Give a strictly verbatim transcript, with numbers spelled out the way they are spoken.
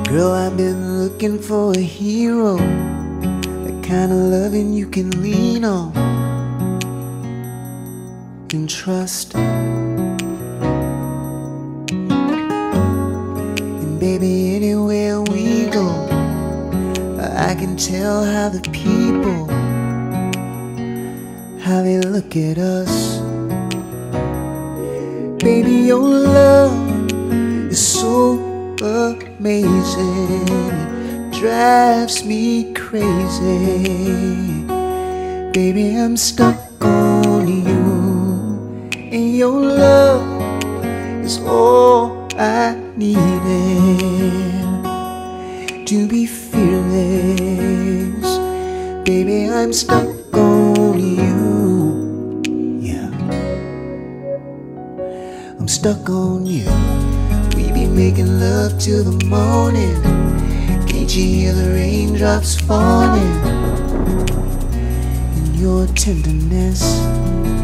Girl, I've been looking for a hero, the kind of loving you can lean on and trust. And baby, anywhere we go, I can tell how the people, how they look at us. Baby, your love is so amazing, it drives me crazy. Baby, I'm stuck on you, and your love is all I needed to be fearless. Baby, I'm stuck on you. Yeah, I'm stuck on you. We be making love till the morning. Can't you hear the raindrops falling? And your tenderness